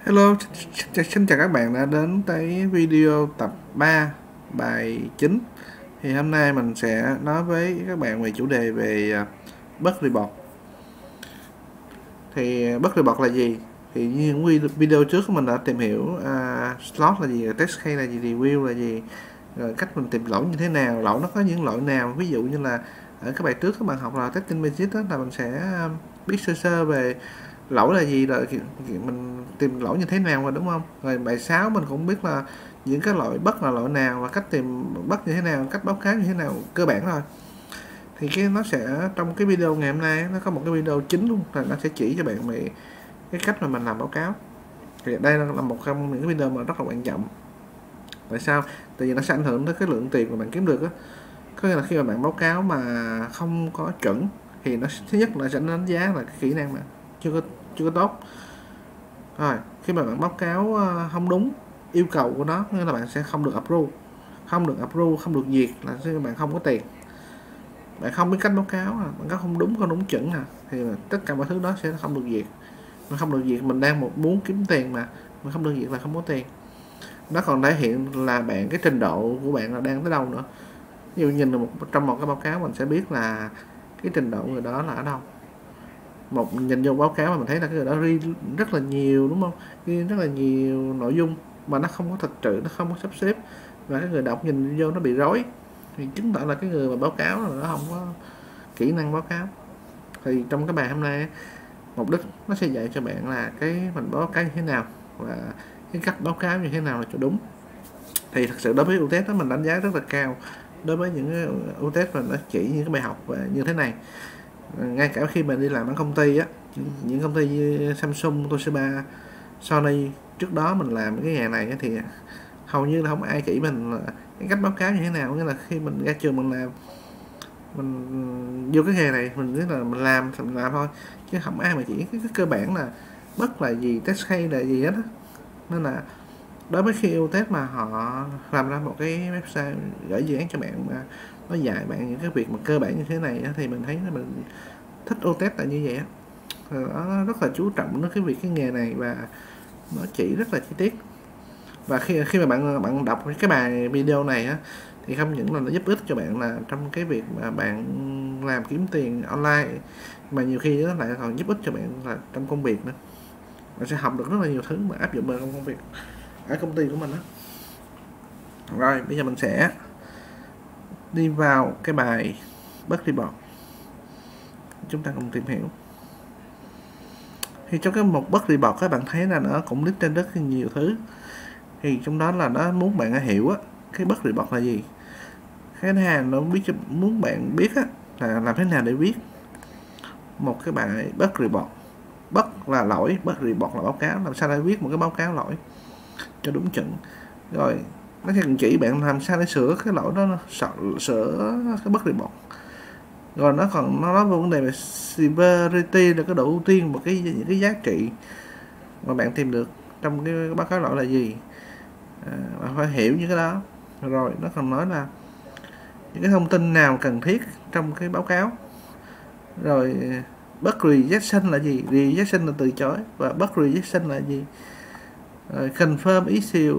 Hello, xin chào các bạn đã đến tới video tập 3 bài chính. Thì hôm nay mình sẽ nói với các bạn về chủ đề về bug report. Thì bug report là gì? Thì như những video trước mình đã tìm hiểu slot là gì, test case là gì, review là gì, rồi cách mình tìm lỗi như thế nào, lỗi nó có những lỗi nào. Ví dụ như là ở các bài trước các bạn học là testing basic đó, là mình sẽ biết sơ sơ về lỗi là gì, rồi mình tìm lỗi như thế nào rồi, đúng không? Rồi bài 6 mình cũng biết là những cái lỗi bug là lỗi nào và cách tìm bug như thế nào, cách báo cáo như thế nào, cơ bản thôi. Thì nó sẽ trong cái video ngày hôm nay nó có một cái video chính luôn, là nó sẽ chỉ cho bạn về cái cách mà mình làm báo cáo. Thì đây là một trong những cái video mà rất là quan trọng. Tại sao? Tại vì nó sẽ ảnh hưởng tới cái lượng tiền mà bạn kiếm được á. Có nghĩa là khi mà bạn báo cáo mà không có chuẩn thì nó thứ nhất là sẽ đánh giá là cái kỹ năng mà chưa có tốt. Rồi khi mà bạn báo cáo không đúng yêu cầu của nó, nghĩa là bạn sẽ không được approve, không được duyệt, là bạn không có tiền. Bạn không biết cách báo cáo, bạn có không đúng chuẩn thì tất cả mọi thứ đó sẽ không được duyệt. Mà không được duyệt, mình đang muốn kiếm tiền mà không được duyệt là không có tiền. Nó còn thể hiện là cái trình độ của bạn là đang tới đâu nữa. Ví dụ nhìn trong một cái báo cáo mình sẽ biết là cái trình độ người đó là ở đâu. Nhìn vô báo cáo mà mình thấy là cái người đó ghi rất là nhiều, đúng không? Ghi rất là nhiều nội dung mà nó không có thực sự, nó không có sắp xếp, và cái người đọc nhìn vô nó bị rối, thì chứng tỏ là cái người mà báo cáo là nó không có kỹ năng báo cáo. Thì trong cái bài hôm nay mục đích nó sẽ dạy cho bạn là cái mình báo cáo như thế nào và cái cách báo cáo như thế nào là cho đúng. Thì thật sự đối với UTS đó mình đánh giá rất là cao. Đối với những UTS mà nó chỉ những cái bài học như thế này, ngay cả khi mình đi làm ở công ty á, những công ty như Samsung, Toshiba, Sony, trước đó mình làm cái nghề này thì hầu như là không ai chỉ mình là cái cách báo cáo như thế nào. Nghĩa là khi mình ra trường mình vô cái nghề này mình biết là mình làm thôi, chứ không ai mà chỉ cái cơ bản là bất là gì, test case là gì hết á. Nên là đối với khi UTS mà họ làm ra một cái website gửi dự án cho bạn mà nó dạy bạn những cái việc mà cơ bản như thế này thì mình thấy mình thích UTS là như vậy á. Nó rất là chú trọng đến cái nghề này và nó chỉ rất là chi tiết. Và khi mà bạn đọc cái bài video này á, thì không những là nó giúp ích cho bạn là trong cái việc mà bạn làm kiếm tiền online, mà nhiều khi nó lại còn giúp ích cho bạn là trong công việc nữa. Bạn sẽ học được rất là nhiều thứ mà áp dụng vào trong công việc ở công ty của mình đó. Rồi bây giờ mình sẽ đi vào cái bài bug report, chúng ta cùng tìm hiểu. Thì trong cái một bug report các bạn thấy là nó cũng list trên rất nhiều thứ. Thì trong đó là nó muốn bạn hiểu á, cái bug report là gì. Cái thứ hai nó muốn bạn biết á, là làm thế nào để viết một cái bài bug report. Bug là lỗi, bug report là báo cáo, làm sao để viết một cái báo cáo lỗi cho đúng chuẩn. Rồi nó sẽ chỉ bạn làm sao để sửa cái lỗi đó, sửa cái bug report. Rồi nó còn nó nói về vấn đề về severity, là cái độ ưu tiên, những cái giá trị mà bạn tìm được trong cái báo cáo lỗi là gì. Bạn phải hiểu những cái đó. Rồi nó còn nói là những cái thông tin nào cần thiết trong cái báo cáo. Rồi bug rejection là gì, rejection là từ chối, và bug rejection là gì. Rồi confirm issue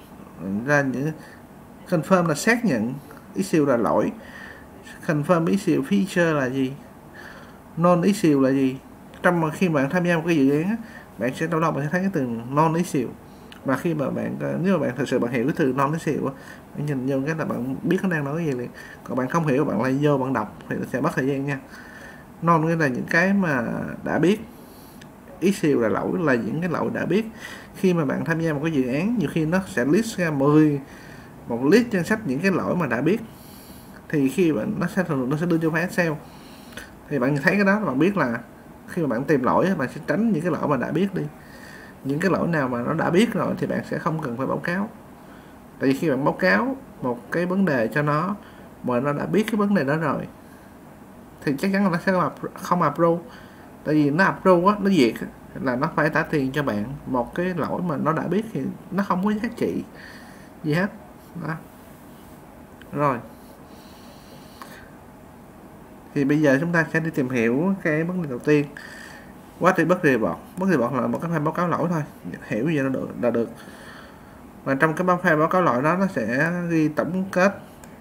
confirm là xác nhận, issue là lỗi, confirm issue feature là gì, non issue là gì. Trong khi bạn tham gia một cái dự án, bạn sẽ đâu bạn sẽ thấy cái từ non issue. Và khi mà nếu mà bạn thật sự bạn hiểu cái từ non issue, bạn nhìn vô cái là bạn biết nó đang nói cái gì liền. Còn bạn không hiểu, bạn lại vô bạn đọc thì nó sẽ mất thời gian nha. Non nghĩa là những cái mà đã biết, issue là lỗi, là những cái lỗi đã biết. Khi mà bạn tham gia một cái dự án, nhiều khi nó sẽ list ra một list danh sách những cái lỗi mà đã biết. Thì khi bạn nó sẽ đưa cho file Excel, thì bạn thấy cái đó bạn biết là khi mà bạn tìm lỗi, bạn sẽ tránh những cái lỗi mà đã biết đi. Những cái lỗi nào mà nó đã biết rồi thì bạn sẽ không cần phải báo cáo. Tại vì khi bạn báo cáo một cái vấn đề cho nó mà nó đã biết cái vấn đề đó rồi thì chắc chắn là nó sẽ không approve. Tại vì nó approve á, nó duyệt là nó phải trả tiền cho bạn một cái lỗi mà nó đã biết thì nó không có giá trị gì hết đó. Rồi thì bây giờ chúng ta sẽ đi tìm hiểu cái vấn đề đầu tiên. What is bug report? Bug report là một cái file báo cáo lỗi thôi, hiểu vậy là được. Và trong cái file báo cáo lỗi đó nó sẽ ghi tổng kết,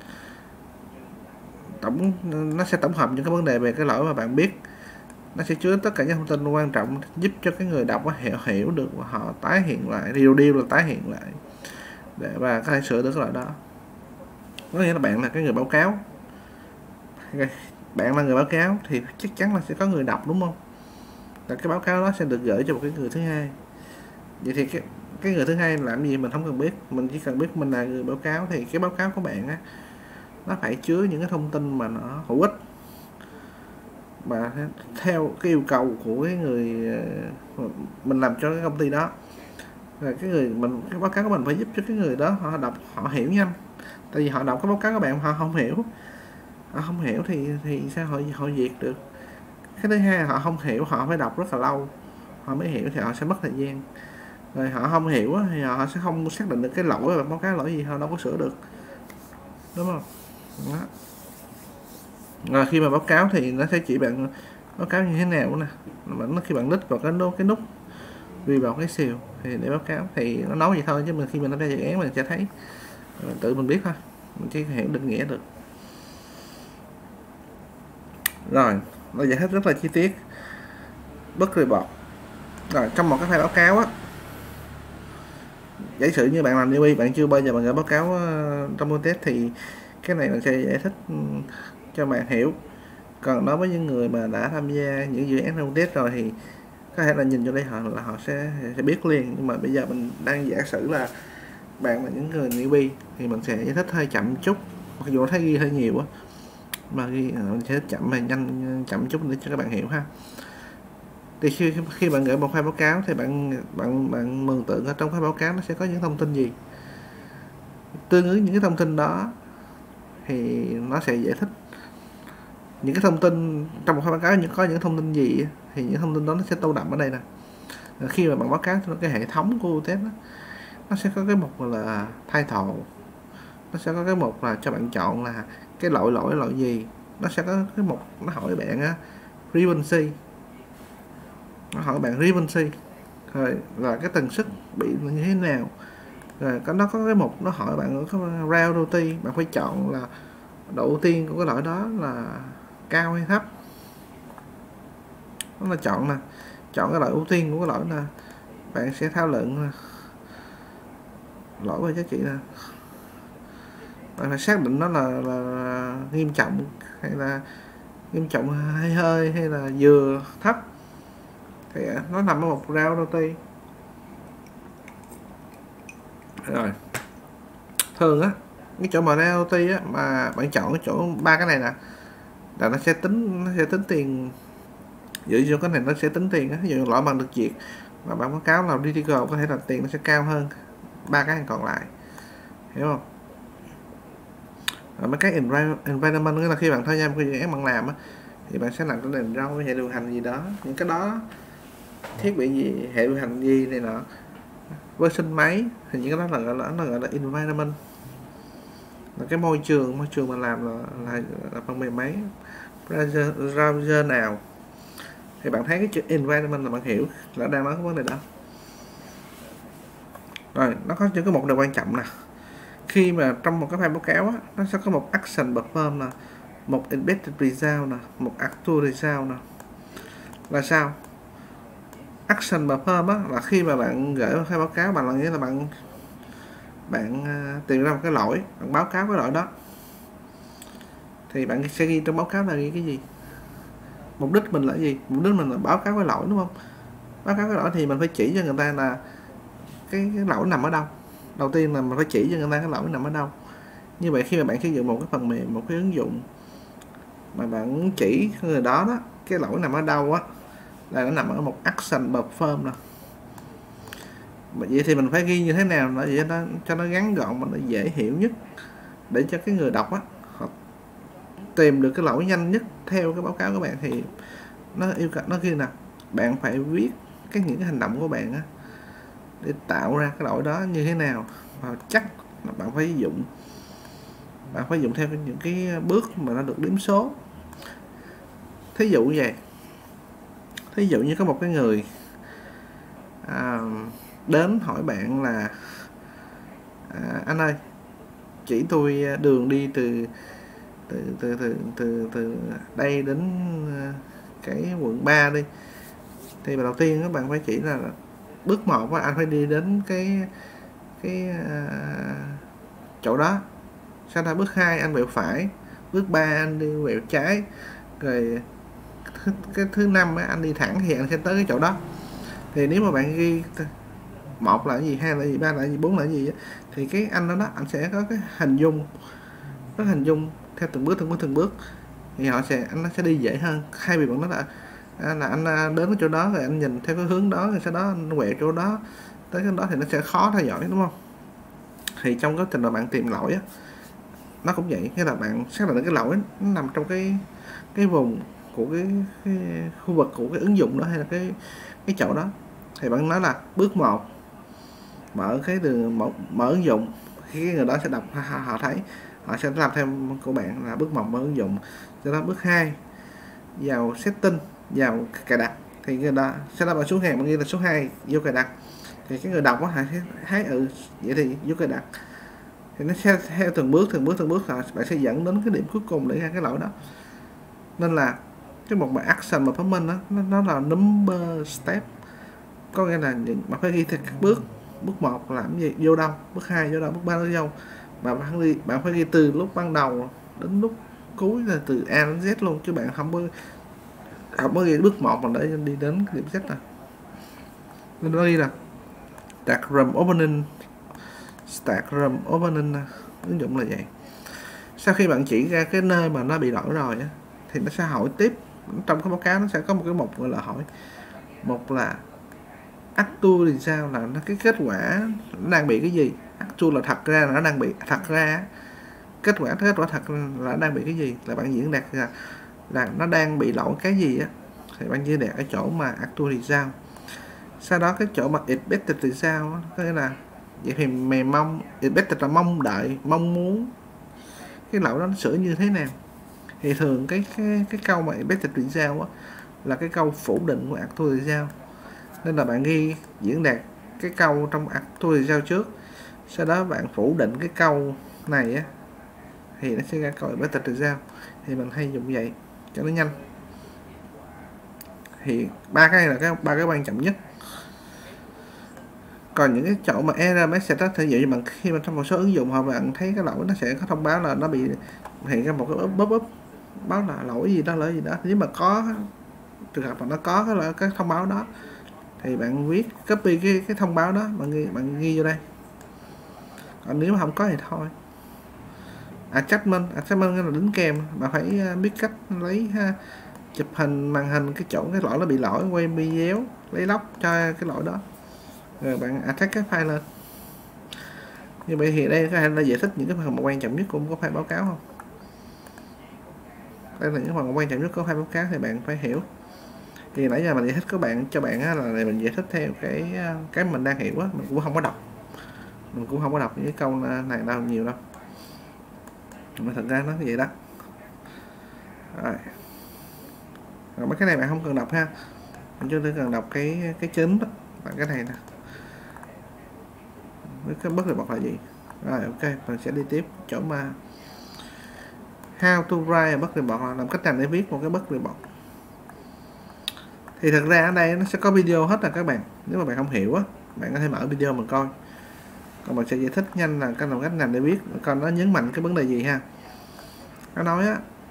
nó sẽ tổng hợp những cái vấn đề về cái lỗi mà bạn biết. Nó sẽ chứa tất cả những thông tin quan trọng giúp cho cái người đọc hiểu được và họ tái hiện lại, redo là tái hiện lại để và có thể sửa được cái lỗi đó. Có nghĩa là bạn là cái người báo cáo, bạn là người báo cáo thì chắc chắn là sẽ có người đọc, đúng không? Và cái báo cáo đó sẽ được gửi cho một cái người thứ hai. Vậy thì cái người thứ hai làm gì mình không cần biết, mình chỉ cần biết mình là người báo cáo thì cái báo cáo của bạn á nó phải chứa những cái thông tin mà nó hữu ích, mà theo cái yêu cầu của cái người mình làm cho cái công ty đó. Rồi cái báo cáo của mình phải giúp cho cái người đó họ đọc họ hiểu nhanh. Tại vì họ đọc cái báo cáo của bạn họ không hiểu thì sao họ duyệt được. Cái thứ hai họ không hiểu, họ phải đọc rất là lâu họ mới hiểu thì họ sẽ mất thời gian. Rồi họ không hiểu thì họ sẽ không xác định được cái lỗi và báo cáo lỗi gì, họ đâu có sửa được, đúng không? Đó. Rồi khi mà báo cáo thì nó sẽ chỉ bạn báo cáo như thế nào nè, khi bạn click vào cái nút vì vào cái xìu thì để báo cáo thì nó nói vậy thôi, chứ khi mình tham gia dự án mình sẽ thấy tự mình biết thôi, mình chỉ hiểu định nghĩa được. Rồi nó giải thích rất là chi tiết bug report. Rồi trong một cái file báo cáo á, giả sử như bạn làm newbie, bạn chưa bao giờ bạn gửi báo cáo trong contest thì cái này mình sẽ giải thích cho bạn hiểu. Còn đối với những người mà đã tham gia những dự án trong test rồi thì có thể là nhìn vô đây họ sẽ biết liền. Nhưng mà bây giờ mình đang giả sử là bạn là những người newbie thì mình sẽ giải thích hơi chậm chút, mặc dù thấy ghi hơi nhiều á, mà mình sẽ chậm và chậm chút để cho các bạn hiểu ha. Thì khi bạn gửi một file báo cáo thì bạn mường tượng ở trong file báo cáo nó sẽ có những thông tin gì, tương ứng những cái thông tin đó thì nó sẽ giải thích những cái thông tin trong một file báo cáo có những thông tin gì thì những thông tin đó nó sẽ tô đậm ở đây nè. Khi mà bạn báo cáo cho cái hệ thống của UTEP nó sẽ có cái mục là title, nó sẽ có cái mục là cho bạn chọn là cái lỗi gì, nó sẽ có cái mục nó hỏi bạn á frequency, nó hỏi bạn frequency rồi là cái tần suất bị như thế nào. Rồi nó có cái mục nó hỏi bạn có priority, bạn phải chọn là độ ưu tiên của cái lỗi đó là cao hay thấp. Nó là chọn cái loại ưu tiên của cái lỗi là bạn sẽ thao luận lỗi và giá trị là bạn phải xác định nó là nghiêm trọng hơi hay là vừa thấp thì nó nằm ở một priority. Rồi thường á cái chỗ mà priority á mà bạn chọn cái chỗ ba cái này nè là nó sẽ tính tiền, dựa vô cái này nó sẽ tính tiền á. Ví dụ lỗi bằng được duyệt mà bạn báo cáo là critical có thể là tiền nó sẽ cao hơn ba cái còn lại, hiểu không? Rồi mấy cái environment nghĩa là khi bạn tham gia một cái dự án bạn làm á thì bạn sẽ làm cái nền rau hệ điều hành gì đó, những cái đó thiết bị gì hệ điều hành gì này nọ, version máy thì những cái đó là gọi là environment, là cái môi trường mà làm là phần mềm máy browser nào thì bạn thấy cái chữ environment là bạn hiểu là đang nói cái vấn đề đó. Rồi nó có những cái mục điều quan trọng nè, khi mà trong một cái file báo cáo á, nó sẽ có một action perform nè, một embedded result nè, một actual result nè. Là sao? Action perform á là khi mà bạn gửi một file báo cáo, bạn là nghĩa là bạn tìm ra một cái lỗi, bạn báo cáo cái lỗi đó thì bạn sẽ ghi trong báo cáo là ghi cái gì, mục đích mình là gì, mục đích mình là báo cáo cái lỗi, đúng không? Báo cáo cái lỗi thì mình phải chỉ cho người ta là cái lỗi nằm ở đâu. Đầu tiên là mình phải chỉ cho người ta cái lỗi nằm ở đâu. Như vậy khi mà bạn sử dụng một cái phần mềm, một cái ứng dụng mà bạn chỉ người đó cái lỗi nằm ở đâu á là nó nằm ở một action perform nè. Vậy thì mình phải ghi như thế nào để cho nó ngắn gọn mà nó dễ hiểu nhất, để cho cái người đọc á họ tìm được cái lỗi nhanh nhất theo cái báo cáo của bạn. Thì nó yêu cầu nó ghi nè, bạn phải viết những cái hành động của bạn á để tạo ra cái lỗi đó như thế nào, và chắc là bạn phải dùng theo những cái bước mà nó được điểm số. Thí dụ như vậy, Thí dụ như có một cái người đến hỏi bạn là anh ơi, chỉ tôi đường đi từ đây đến cái quận 3 đi. Thì đầu tiên các bạn phải chỉ là bước 1 anh phải đi đến cái chỗ đó. Sau đó bước 2 anh quẹo phải, bước 3 anh đi quẹo trái, rồi cái thứ 5 anh đi thẳng thì anh sẽ tới cái chỗ đó. Thì nếu mà bạn ghi 1 là cái gì, 2 là gì, 3 là gì, 4 là gì thì cái anh đó anh sẽ có cái hình dung theo từng bước thì anh sẽ đi dễ hơn. Thay vì bạn nói là anh đến cái chỗ đó rồi anh nhìn theo cái hướng đó, rồi sau đó anh quẹo chỗ đó tới cái đó thì nó sẽ khó theo dõi, đúng không? Thì trong quá trình mà bạn tìm lỗi nó cũng vậy, nghĩa là bạn xác định được cái lỗi nó nằm trong cái vùng của cái khu vực của cái ứng dụng đó hay là cái chỗ đó. Thì bạn nói là bước 1 mở cái đường mở ứng dụng, khi cái người đó sẽ đọc họ thấy, họ sẽ làm theo của bạn là bước 1 mở ứng dụng. Sau đó bước 2 vào setting, vào cài đặt, thì người đó sẽ là bạn xuống hàng, bạn ghi là số 2 vô cài đặt, thì cái người đọc họ thấy vậy thì vô cài đặt, thì nó sẽ theo từng bước là bạn sẽ dẫn đến cái điểm cuối cùng để ra cái lỗi đó. Nên là cái một bài action performance đó, nó là number step, có nghĩa là bạn phải ghi theo các bước. Bước 1 làm gì, vô đâu, bước 2 vô đâu, bước 3 vô, mà bạn phải ghi từ lúc ban đầu đến lúc cuối, là từ A đến Z luôn, chứ bạn không có ghi bước 1 mà để đi đến điểm Z này. Nên nó ghi là start from opening ứng dụng là vậy. Sau khi bạn chỉ ra cái nơi mà nó bị lỗi rồi thì nó sẽ hỏi tiếp. Trong cái báo cáo nó sẽ có một cái mục gọi là hỏi, một là actual thì sao, là nó cái kết quả nó đang bị cái gì. Actual là thật ra là nó đang bị, thật ra kết quả thật là đang bị cái gì, là bạn diễn đạt là nó đang bị lỗi cái gì thì bạn diễn đạt ở chỗ mà actual thì sao. Sau đó cái chỗ mà expected thì sao có nghĩa là vậy thì mày expected là mong đợi, mong muốn cái lỗi đó nó sửa như thế nào. Thì thường cái câu mà expected thì sao là cái câu phủ định của actual thì sao. Nên là bạn ghi diễn đạt cái câu trong actual thì sao trước, sau đó bạn phủ định cái câu này thì nó sẽ ra câu expected thì sao. Thì mình hay dùng vậy cho nó nhanh. Thì ba cái này là ba cái quan trọng nhất. Còn những cái chỗ mà error message thì dụ như bạn khi mà trong một số ứng dụng họ bạn thấy cái lỗi nó sẽ có thông báo là nó bị hiện ra một cái pop-up báo là lỗi gì đó. Nếu mà có trường hợp mà nó có cái thông báo đó thì bạn viết copy cái thông báo đó, bạn ghi vô đây. Còn nếu mà không có thì thôi. Attachment là đính kèm, bạn phải biết cách lấy chụp hình màn hình cái chỗ cái lỗi nó bị lỗi, quay video lấy log cho cái lỗi đó, rồi bạn attach cái file lên. Như vậy thì đây có thể là giải thích những cái phần quan trọng nhất của một file báo cáo không? Đây là những phần quan trọng nhất của file báo cáo thì bạn phải hiểu. Thì nãy giờ mình giải thích cho bạn là mình giải thích theo cái mình đang hiểu mình cũng không có đọc những cái câu này đâu nhiều đâu, mà thật ra nó như vậy đó. Rồi mấy cái này bạn không cần đọc ha, mình chỉ cần đọc cái chính đó, là cái này nè, với cái bất report là gì. Rồi ok, mình sẽ đi tiếp chỗ mà how to write a bug report, là làm cách nào để viết một cái bug report. Thì thật ra ở đây nó sẽ có video hết các bạn. Nếu mà bạn không hiểu bạn có thể mở video mà coi. Còn mình sẽ giải thích nhanh là cách nào để viết, còn nó nhấn mạnh cái vấn đề gì ha. Nó nói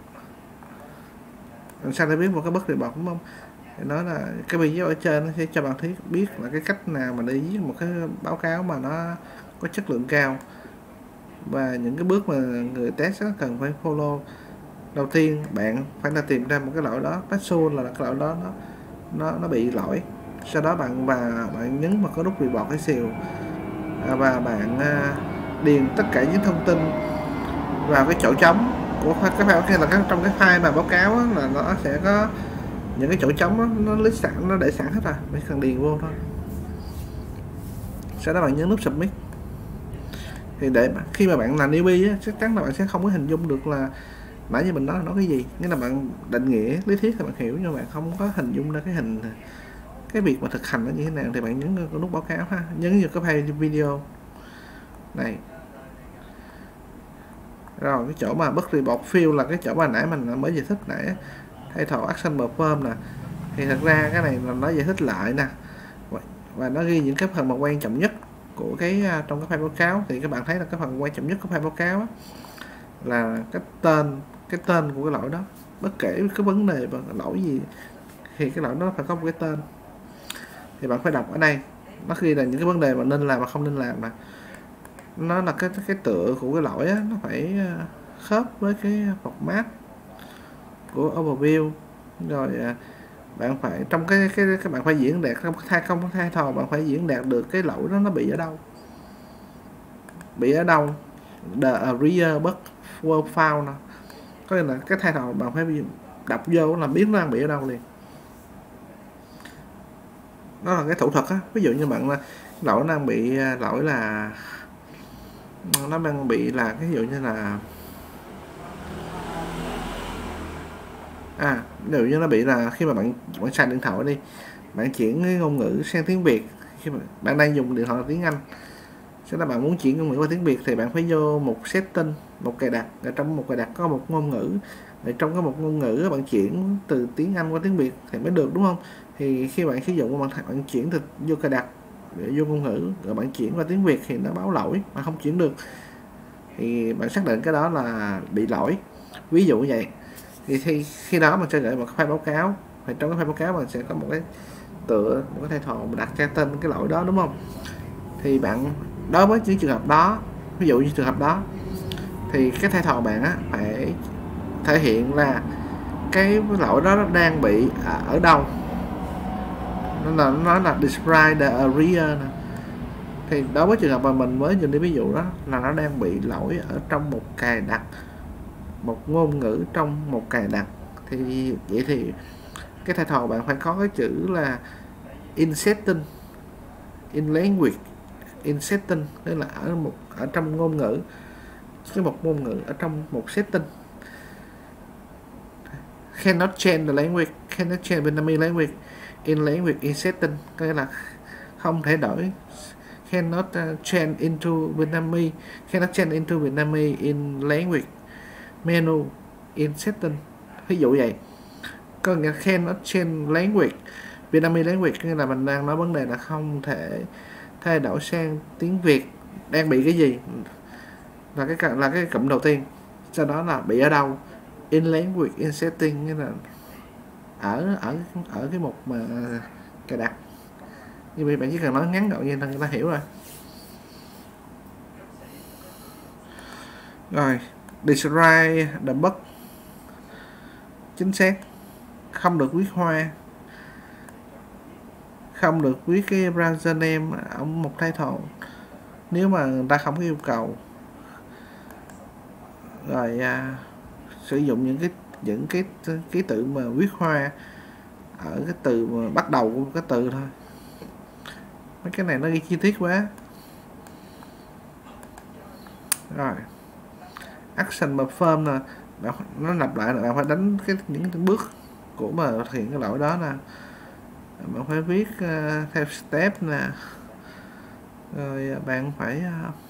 làm sao để viết một cái bug report, đúng không? Thì nói là cái video ở trên nó sẽ cho bạn biết là cái cách nào mà để viết một cái báo cáo mà nó có chất lượng cao, và những cái bước mà người test cần phải follow. Đầu tiên bạn phải là tìm ra một cái lỗi đó, password là cái lỗi đó nó bị lỗi. Sau đó bạn nhấn vào cái nút report cái xìu, và bạn điền tất cả những thông tin vào cái chỗ trống của cái file, là trong cái file mà báo cáo là nó sẽ có những cái chỗ trống nó list sẵn, nó để sẵn hết rồi, mới cần điền vô thôi. Sau đó bạn nhấn nút submit. Thì để khi mà bạn là newbie chắc chắn là bạn sẽ không có hình dung được là nãy giờ mình nói cái gì, nghĩa là bạn định nghĩa lý thuyết thì bạn hiểu nhưng bạn không có hình dung ra cái hình, cái việc mà thực hành nó như thế nào thì bạn nhấn cái nút báo cáo ha, nhấn vào cái file video này. Rồi cái chỗ mà bất report field là cái chỗ mà nãy mình mới giải thích nãy, title action perform nè, thì thật ra cái này là nó giải thích lại nè, và nó ghi những cái phần mà quan trọng nhất của cái trong cái file báo cáo. Thì các bạn thấy là cái phần quan trọng nhất của file báo cáo á, là cái tên của cái lỗi đó, bất kể cái vấn đề và lỗi gì thì cái lỗi đó phải có một cái tên. Thì bạn phải đọc ở đây, nó ghi là những cái vấn đề mà nên làm và không nên làm, mà nó là cái tựa của cái lỗi á, nó phải khớp với cái format của overview. Rồi bạn phải trong cái các bạn phải diễn đạt không thay thò, bạn phải diễn đạt được cái lỗi đó nó bị ở đâu, the area bug were found nè, có nghĩa là cái thay thò bạn phải đọc vô là biết nó đang bị ở đâu liền. Đó là cái thủ thuật á. Ví dụ như bạn lỗi đang bị lỗi là nó đang bị là cái ví dụ như là ví dụ như nó bị là khi mà bạn xài điện thoại đi, bạn chuyển cái ngôn ngữ sang tiếng Việt, khi mà bạn đang dùng điện thoại là tiếng Anh, sau đó bạn muốn chuyển ngôn ngữ qua tiếng Việt thì bạn phải vô một setting, một cài đặt, ở trong một cài đặt có một ngôn ngữ, ở trong cái một ngôn ngữ bạn chuyển từ tiếng Anh qua tiếng Việt thì mới được, đúng không? Thì khi bạn sử dụng bạn chuyển từ vô cài đặt để vô ngôn ngữ rồi bạn chuyển qua tiếng Việt thì nó báo lỗi mà không chuyển được, thì bạn xác định cái đó là bị lỗi, ví dụ vậy. Thì khi đó mình sẽ gửi một cái file báo cáo, và trong cái file báo cáo mình sẽ có một cái tựa, một cái title mình đặt cho tên cái lỗi đó, đúng không? Thì bạn đối với những trường hợp đó, ví dụ như trường hợp đó thì cái title bạn á phải thể hiện là cái lỗi đó nó đang bị ở đâu, nó là describe the area nè. Thì đối với trường hợp mà mình mới dùng đi ví dụ đó là nó đang bị lỗi ở trong một cài đặt, một ngôn ngữ trong một cài đặt, thì vậy thì cái title bạn phải có cái chữ là in setting, in language, in setting, tức là ở trong ngôn ngữ, cái một ngôn ngữ ở trong một setting. Cannot change the language, cannot change Vietnamese language in language in setting, có nghĩa là không thể đổi, cannot change into Vietnamese, cannot change into Vietnamese in language menu in setting, ví dụ vậy. Có nghĩa cannot change language Vietnamese language, nghĩa là mình đang nói vấn đề là không thể thay đổi sang tiếng Việt, đang bị cái gì là cái cụm đầu tiên, sau đó là bị ở đâu, in language in setting, nghĩa là ở cái mục mà cài đặt. Như vậy bạn chỉ cần nói ngắn gọn như người ta hiểu rồi. Rồi describe the bug, chính xác, không được viết hoa, không được viết cái browser name ở một title nếu mà người ta không có yêu cầu. Rồi sử dụng những cái ký tự mà viết hoa ở cái từ mà bắt đầu của một cái từ thôi. Mấy cái này nó ghi chi tiết quá. Rồi action perform nè, nó lặp lại là bạn phải đánh những cái bước của mà thực hiện cái lỗi đó nè, bạn phải viết theo step nè, rồi bạn phải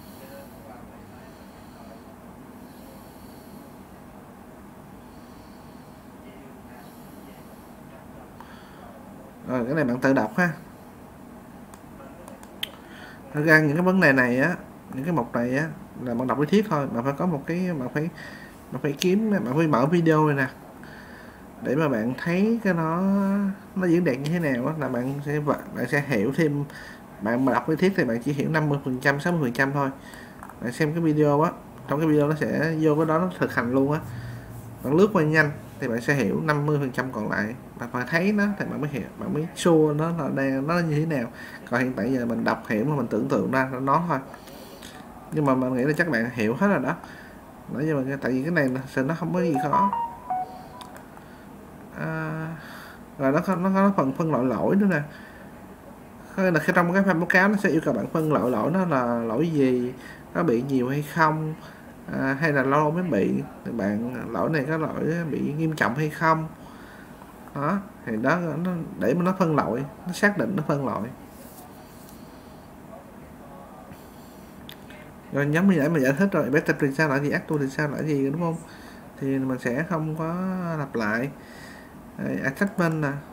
rồi cái này bạn tự đọc ha. Thật ra những cái vấn đề này á, những cái mục này á là bạn đọc lý thuyết thôi, bạn phải có một cái bạn phải kiếm, bạn phải mở video này nè để mà bạn thấy cái nó diễn đạt như thế nào á, là bạn sẽ hiểu thêm. Bạn mà đọc lý thuyết thì bạn chỉ hiểu 50%, 60% thôi. Bạn xem cái video á, trong cái video nó sẽ vô cái đó nó thực hành luôn á, bạn lướt qua nhanh thì bạn sẽ hiểu 50% còn lại. Bạn phải thấy nó thì bạn mới hiểu, bạn mới sure nó là nó như thế nào. Còn hiện tại giờ mình đọc hiểu mà mình tưởng tượng ra nó thôi, nhưng mà mình nghĩ là chắc bạn hiểu hết rồi đó. Nãy giờ mà tại vì cái này là nó không có gì khó. Rồi nó có phần phân loại lỗi nữa nè, là khi trong cái file báo cáo nó sẽ yêu cầu bạn phân loại lỗi, nó là lỗi gì, nó bị nhiều hay không, hay là lâu mới bị, thì bạn lỗi này có lỗi bị nghiêm trọng hay không đó, thì đó nó để mà nó phân loại, nó xác định nó phân loại. Rồi giống như nãy mình giải thích rồi, beta thì sao là gì, actu thì sao là gì, đúng không? Thì mình sẽ không có lặp lại. Attachment nè,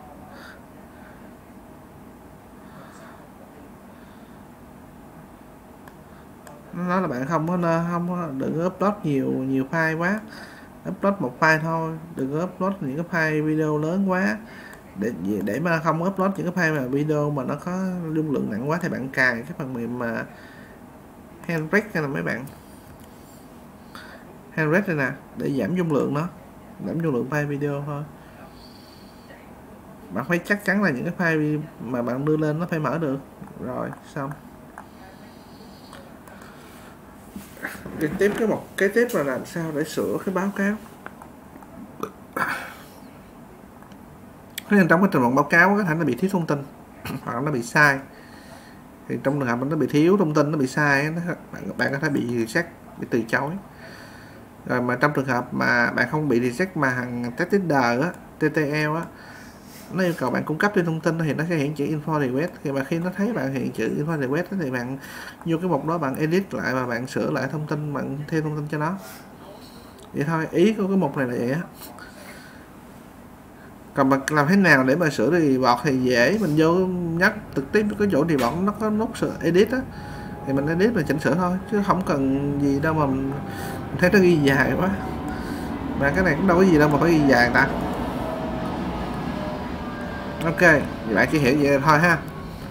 nó nói là bạn không có đừng upload nhiều file quá, upload một file thôi, đừng có upload những cái file video lớn quá, để mà không upload những cái file mà video mà nó có dung lượng nặng quá thì bạn cài cái phần mềm mà Handbrake hay là mấy bạn Handbrake này nè, để giảm dung lượng nó, giảm dung lượng file video thôi. Bạn phải chắc chắn là những cái file mà bạn đưa lên nó phải mở được. Rồi xong. Cái tiếp cái tiếp là làm sao để sửa cái báo cáo. Trong cái trình bày báo cáo có thể nó bị thiếu thông tin hoặc nó bị sai. Thì trong trường hợp nó bị thiếu thông tin, nó bị sai, bạn có thể bị reject, bị từ chối. Rồi mà trong trường hợp mà bạn không bị reject mà thằng test leader á, TTL á, nó yêu cầu bạn cung cấp thêm thông tin thì nó sẽ hiện chữ info request. Thì mà khi nó thấy bạn hiện chữ info request thì bạn vô cái mục đó, bạn edit lại và bạn sửa lại thông tin, bạn thêm thông tin cho nó. Vậy thôi, ý của cái mục này là vậy á. Còn mà làm thế nào để mà sửa report thì dễ, mình vô nhắc trực tiếp cái chỗ report nó có nút edit á, thì mình edit và chỉnh sửa thôi, chứ không cần gì đâu mà mình thấy nó ghi dài quá. Mà cái này cũng đâu có gì đâu mà phải ghi dài ta. Ok, vậy bạn chỉ hiểu vậy thôi ha.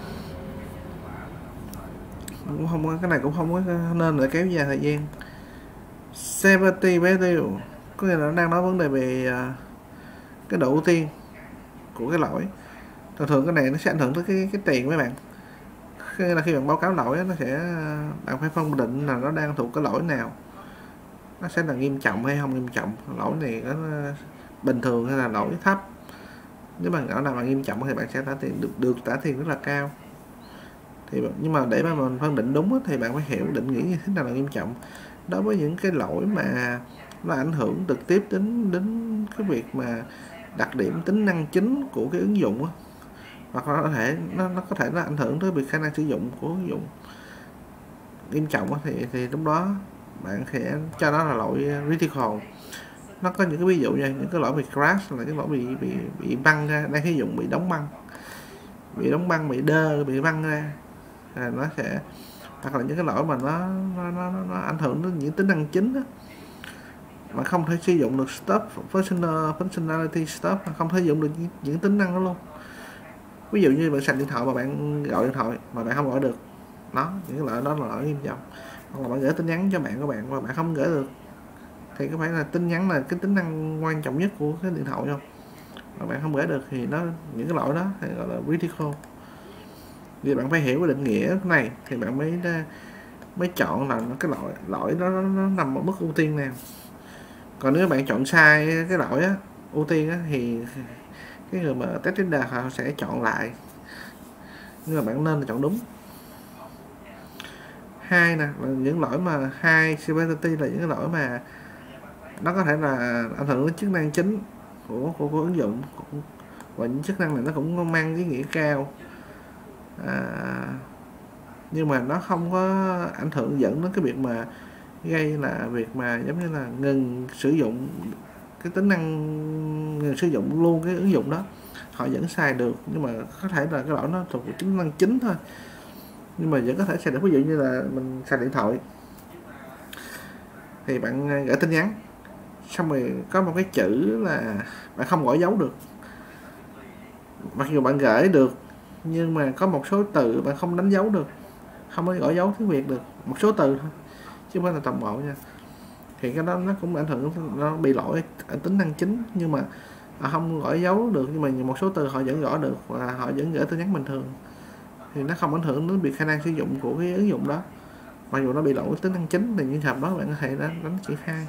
Cũng không, cái này cũng không có nên là kéo dài thời gian. Severity value có nghĩa là nó đang nói vấn đề về cái độ ưu tiên của cái lỗi. Thường cái này nó sẽ ảnh hưởng tới cái tiền mấy bạn. Khi là khi bạn báo cáo lỗi nó sẽ, bạn phải phân định là nó đang thuộc cái lỗi nào, nó sẽ là nghiêm trọng hay không nghiêm trọng, lỗi này nó bình thường hay là lỗi thấp. Nếu mà lỗi nào mà nghiêm trọng thì bạn sẽ trả tiền được trả tiền rất là cao. Thì nhưng mà để mà mình phân định đúng thì bạn phải hiểu định nghĩa như thế nào là nghiêm trọng. Đối với những cái lỗi mà nó ảnh hưởng trực tiếp đến cái việc mà đặc điểm tính năng chính của cái ứng dụng á, hoặc là nó có thể nó ảnh hưởng tới việc khả năng sử dụng của ứng dụng nghiêm trọng á, thì lúc đó bạn sẽ cho nó là lỗi critical. Nó có những cái ví dụ như những cái lỗi bị crash là cái lỗi bị văng ra, đang sử dụng bị đóng băng, bị đơ, bị văng ra, nó sẽ, hoặc là những cái lỗi mà nó ảnh hưởng đến những tính năng chính đó, mà không thể sử dụng được stop functionality stop, không thể sử dụng được những tính năng đó luôn. Ví dụ như bạn sạc điện thoại mà bạn gọi điện thoại mà bạn không gọi được đó, những cái lỗi đó là lỗi nghiêm trọng. Hoặc là bạn gửi tin nhắn cho bạn của bạn mà bạn không gửi được, thì có phải là tin nhắn là cái tính năng quan trọng nhất của cái điện thoại không, mà bạn không gửi được thì nó, những cái lỗi đó thì gọi là critical. Vì bạn phải hiểu cái định nghĩa này thì bạn mới chọn là cái lỗi đó nó nằm ở mức ưu tiên nào. Còn nếu bạn chọn sai cái lỗi á, ưu tiên á, thì cái người mà test leader họ sẽ chọn lại, nhưng mà bạn nên là chọn đúng. Hai nè, là những lỗi mà high severity là những cái lỗi mà nó có thể là ảnh hưởng đến chức năng chính của ứng dụng, và những chức năng này nó cũng mang ý nghĩa cao, nhưng mà nó không có ảnh hưởng dẫn đến cái việc mà gây là việc mà giống như là ngừng sử dụng cái tính năng, ngừng sử dụng luôn cái ứng dụng đó. Họ vẫn xài được, nhưng mà có thể là cái lỗi nó thuộc tính năng chính thôi, nhưng mà vẫn có thể xài được. Ví dụ như là mình xài điện thoại thì bạn gửi tin nhắn xong rồi có một cái chữ là bạn không gõ dấu được, mặc dù bạn gửi được nhưng mà có một số từ bạn không đánh dấu được, không có gõ dấu tiếng Việt được, một số từ thôi chứ không phải là toàn bộ nha. Thì cái đó nó cũng ảnh hưởng, nó bị lỗi ở tính năng chính, nhưng mà họ không gõ dấu được, nhưng mà một số từ họ vẫn gõ được và họ vẫn gửi tin nhắn bình thường, thì nó không ảnh hưởng đến việc khả năng sử dụng của cái ứng dụng đó. Mặc dù nó bị lỗi tính năng chính thì những hợp đó bạn có thể đánh chữ 2.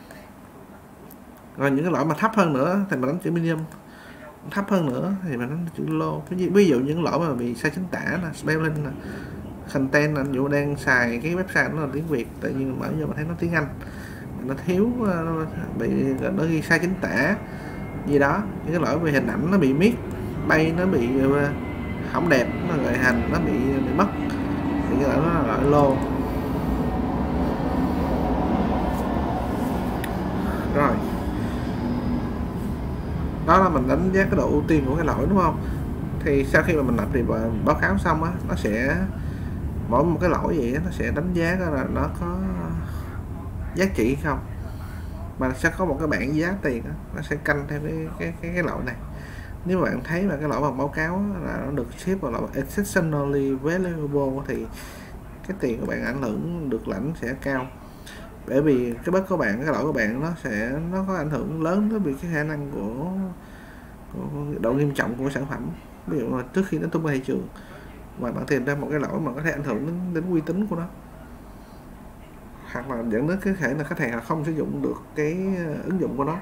Rồi những cái lỗi mà thấp hơn nữa thì mình đánh chữ medium, thấp hơn nữa thì mình đánh chữ low. Ví dụ những lỗi mà bị sai chính tả là spelling, là content, là dụ đang xài cái website nó là tiếng Việt, tự nhiên mở vô mình thấy nó tiếng Anh, nó thiếu bị nó ghi sai chính tả gì đó, những cái lỗi về hình ảnh nó bị miss bay, nó bị không đẹp, nó gọi hành nó bị mất, thì cái lỗi đó là lỗi lô. Rồi đó là mình đánh giá cái độ ưu tiên của cái lỗi, đúng không? Thì sau khi mà mình lập thì báo cáo xong á, nó sẽ mỗi một cái lỗi vậy nó sẽ đánh giá là nó có giá trị hay không, mà sẽ có một cái bảng giá tiền đó, nó sẽ canh theo cái lỗi này. Nếu mà bạn thấy mà cái lỗi bằng báo cáo là nó được xếp vào lỗi exceptionally valuable thì cái tiền của bạn ảnh hưởng được lãnh sẽ cao, bởi vì cái bất của bạn, cái lỗi của bạn nó có ảnh hưởng lớn tới vì cái khả năng của độ nghiêm trọng của sản phẩm. Ví dụ là trước khi nó tung ra thị trường mà bạn tìm ra một cái lỗi mà có thể ảnh hưởng đến uy tín của nó, hoặc là dẫn đến cái thể là khách hàng là không sử dụng được cái ứng dụng của nó,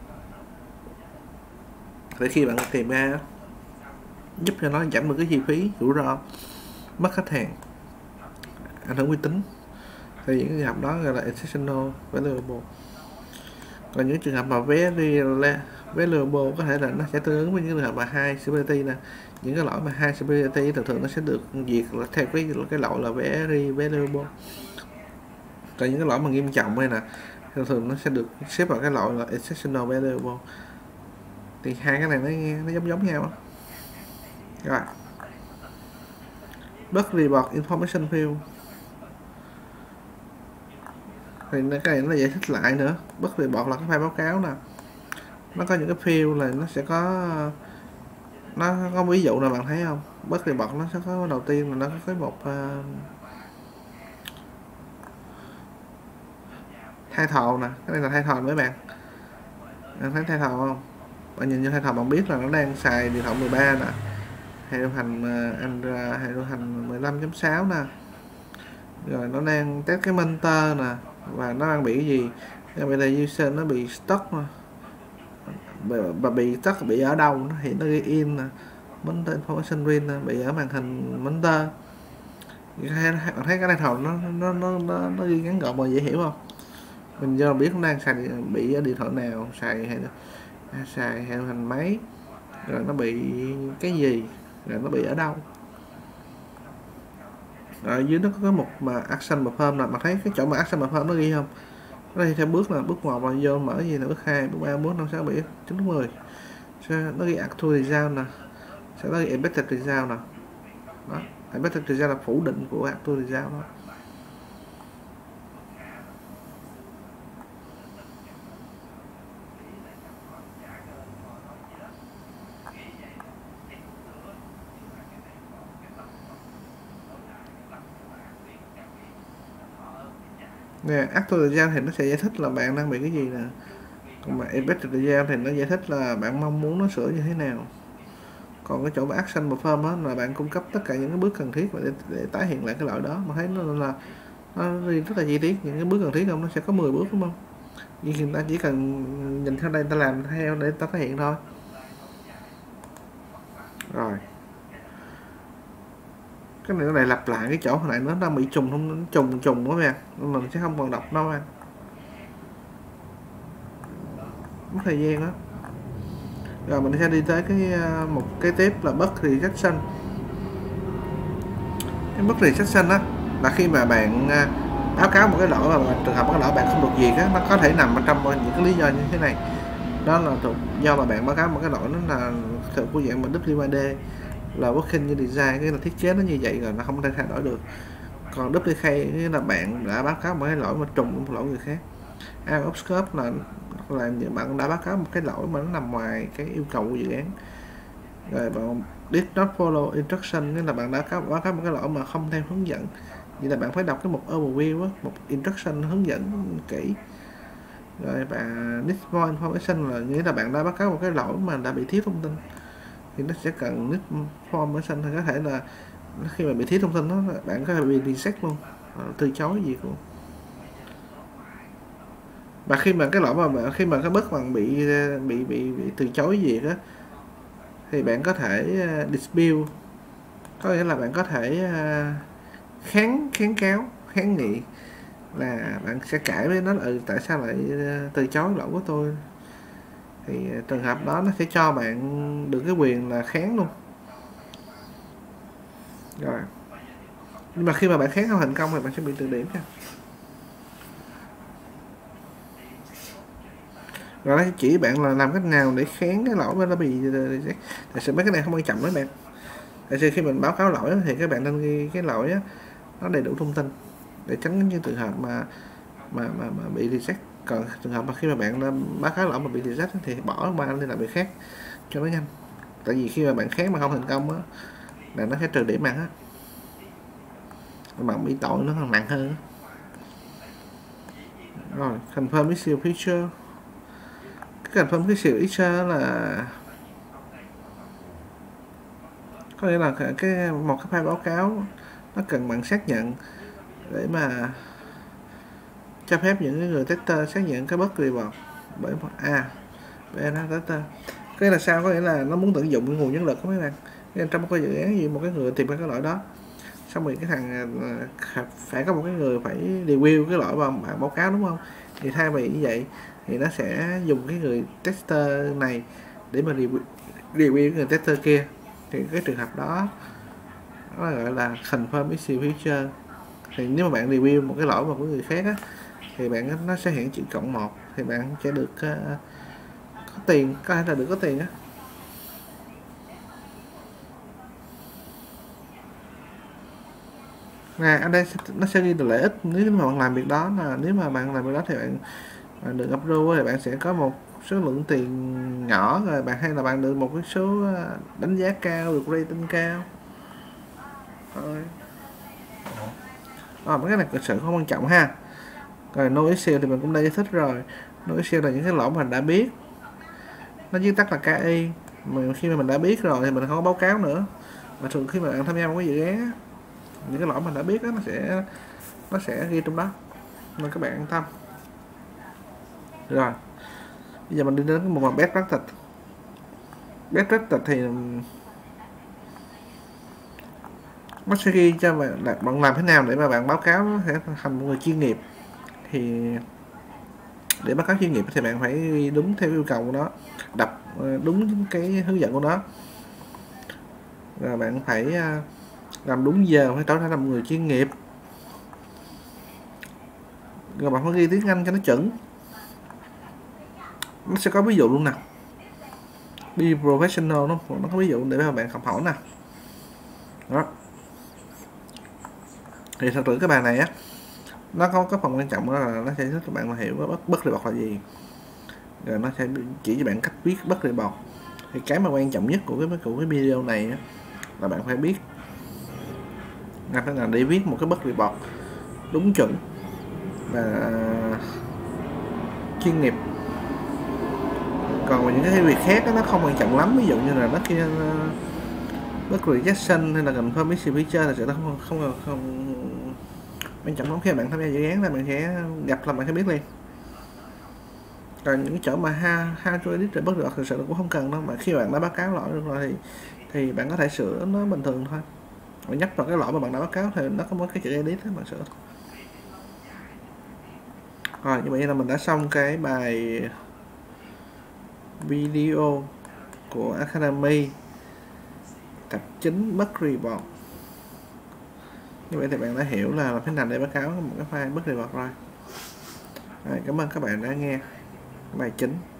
để khi bạn tìm ra giúp cho nó giảm được cái chi phí rủi ro mất khách hàng, ảnh hưởng uy tín, thì những trường hợp đó gọi là exceptional valuable. Còn những trường hợp mà very valuable có thể là nó sẽ tương ứng với những trường hợp mà high severity nè. Những cái lỗi mà high severity thường nó sẽ được duyệt là theo cái lỗi là very valuable. Còn những cái lỗi mà nghiêm trọng đây nè, thường nó sẽ được xếp vào cái lỗi là exceptional valuable. Thì hai cái này nó giống nhau đó. Rồi, bug report information field thì cái này nó giải thích lại nữa. Bug report là cái file báo cáo nè, nó có những cái field là nó sẽ có, nó có ví dụ nào bạn thấy không? Bug report nó sẽ có đầu tiên là nó có một title nè, cái này là title mấy bạn. Bạn thấy title không? Bạn nhìn như title bạn biết là nó đang xài điện thoại 13 nè, hệ điều hành Android, hệ điều hành 15.6 nè, rồi nó đang test cái monitor nè, và nó đang bị cái gì? Bây giờ user nó bị stock nè, và bị stock bị ở đâu nó hiện nó ghi in nè, monitor information rin nè, bị ở màn hình monitor. Bạn thấy cái này thầu nó ghi ngắn gọn mà dễ hiểu không? Mình do biết nó đang xài bị ở điện thoại nào, xài hệ điều hành máy, rồi nó bị cái gì, rồi nó bị ở đâu. Rồi dưới nó có một mà action perform là bạn thấy cái chỗ mà action perform nó ghi không? Nó ghi theo bước là bước 1 là vô mở gì là bước 2, bước 3, 4, 5, 6, 7, 9, 10. Nó ghi actual result nè, sau đó ghi expected result nè. Đó, expected result là phủ định của actual result đó. Nè, actual result thì nó sẽ giải thích là bạn đang bị cái gì nè. Còn mà expected result thì nó giải thích là bạn mong muốn nó sửa như thế nào. Còn cái chỗ mà action perform đó là bạn cung cấp tất cả những cái bước cần thiết để tái hiện lại cái lỗi đó. Mà thấy nó rất là chi tiết, những cái bước cần thiết không, nó sẽ có 10 bước đúng không? Nhưng người ta chỉ cần nhìn theo đây, ta làm theo để ta phát hiện thôi. Rồi cái này nó lại lặp lại cái chỗ hồi nãy nó đang bị trùng quá nha, mình sẽ không còn đọc đâu anh, mất thời gian đó. Rồi mình sẽ đi tới một cái tiếp là bug rejection. Cái bug rejection đó là khi mà bạn báo cáo một cái lỗi mà trường hợp cái lỗi bạn không được duyệt á, nó có thể nằm ở trong những cái lý do như thế này. Đó là do mà bạn báo cáo một cái lỗi nó là thuộc của dạng mình WD là working như design, cái là thiết kế nó như vậy rồi, nó không thể thay đổi được. Còn duplicate nghĩa là bạn đã báo cáo một cái lỗi mà trùng với một lỗi người khác. Out of scope là bạn đã báo cáo một cái lỗi mà nó nằm ngoài cái yêu cầu của dự án. Rồi bạn did not follow instruction, nghĩa là bạn đã báo cáo một cái lỗi mà không theo hướng dẫn. Vậy là bạn phải đọc cái mục overview á, một instruction hướng dẫn kỹ. Rồi và need more information là nghĩa là bạn đã báo cáo một cái lỗi mà đã bị thiếu thông tin, thì nó sẽ cần need more information. Thì có thể là khi mà bị thiếu thông tin đó, bạn có thể bị reset luôn, từ chối gì luôn. Và khi mà cái lỗi mà khi mà cái bug bạn bị từ chối gì đó, thì bạn có thể dispute, có nghĩa là bạn có thể kháng cáo, kháng nghị là bạn sẽ cãi với nó là tại sao lại từ chối lỗi của tôi, thì trường hợp đó nó sẽ cho bạn được cái quyền là kháng luôn. Rồi, nhưng mà khi mà bạn kháng không thành công thì bạn sẽ bị trừ điểm nha. Rồi nó chỉ bạn là làm cách nào để kháng cái lỗi mà nó bị reject. Thật sự mấy cái này không quan trọng với bạn. Thật sự khi mình báo cáo lỗi thì các bạn nên ghi cái lỗi á, nó đầy đủ thông tin để tránh những trường hợp mà bị reject. Còn trường hợp mà khi mà bạn báo cáo lỗi mà bị reject thì bỏ qua lên làm việc khác cho nó nhanh. Tại vì khi mà bạn kháng mà không thành công á là nó sẽ trừ điểm bạn á, bạn bị tội nó còn nặng hơn. Rồi confirm issue picture. Cái confirm issue picture là có nghĩa là một cái file báo cáo nó cần bạn xác nhận để mà cho phép những người tester xác nhận cái bug report bởi bởi nó tester. Cái là sao, có nghĩa là nó muốn tận dụng cái nguồn nhân lực của mấy bạn. Nên trong một cái dự án gì một cái người tìm ra cái lỗi đó, xong rồi cái thằng phải có một cái người phải review cái lỗi mà bạn báo cáo, đúng không? Thì thay vì như vậy thì nó sẽ dùng cái người tester này để mà review cái người tester kia. Thì cái trường hợp đó nó gọi là confirm issue feature. Thì nếu mà bạn review một cái lỗi mà của người khác á, thì nó sẽ hiện chữ cộng 1 thì bạn sẽ được có tiền, có thể là được có tiền á. Ở đây nó sẽ ghi được lợi ích nếu mà bạn làm việc đó, là nếu mà bạn làm việc đó thì bạn được approve thì bạn sẽ có một số lượng tiền nhỏ, rồi hay là bạn được một cái số đánh giá cao, được rating cao thôi. Mấy cái này thực sự không quan trọng ha. Rồi no issue thì mình cũng đã giải thích rồi. No issue là những cái lỗi mà mình đã biết, nó viết tắt là KI, mà khi mà mình đã biết rồi thì mình không có báo cáo nữa. Mà thường khi mà bạn tham gia một cái dự án á, những cái lỗi mình đã biết đó, nó sẽ ghi trong đó nên các bạn an tâm. Rồi bây giờ mình đi đến một best practice. Best practice thì nó sẽ ghi cho bạn làm thế nào để mà bạn báo cáo nó sẽ thành một người chuyên nghiệp. Thì để báo cáo chuyên nghiệp thì bạn phải ghi đúng theo yêu cầu của nó, đọc đúng cái hướng dẫn của nó, rồi bạn phải làm đúng giờ, phải trở thành một người chuyên nghiệp. Rồi bạn phải ghi tiếng Anh cho nó chuẩn. Nó sẽ có ví dụ luôn nè, be professional, nó có ví dụ để mà bạn học hỏi nè. Đó, thì thật sự cái bài này á, nó có cái phần quan trọng đó là nó sẽ giúp các bạn hiểu bất report là gì, rồi nó sẽ chỉ cho bạn cách viết bất report. Thì cái mà quan trọng nhất của cái video này á, là bạn phải biết làm thế nào để viết một cái bất report đúng chuẩn và chuyên nghiệp. Còn những cái việc khác đó, nó không quan trọng lắm, ví dụ như là nó kia bất rejection hay là confirm issue feature là sẽ không quan trọng lắm. Khi bạn tham gia dự án là bạn sẽ gặp là bạn sẽ biết liền. Còn những chỗ mà how to edit rồi bất report thực sự là cũng không cần đâu, mà khi bạn đã báo cáo lỗi được rồi thì bạn có thể sửa nó bình thường thôi. Và nhắc vào cái lỗi mà bạn đã báo cáo thì nó có một cái chữ edit đó, bạn sửa thôi. Rồi như vậy là mình đã xong cái bài video của Academy tập 9 bất report. Như vậy thì bạn đã hiểu là làm thế nào để báo cáo một cái file bất report rồi. Cảm ơn các bạn đã nghe bài 9.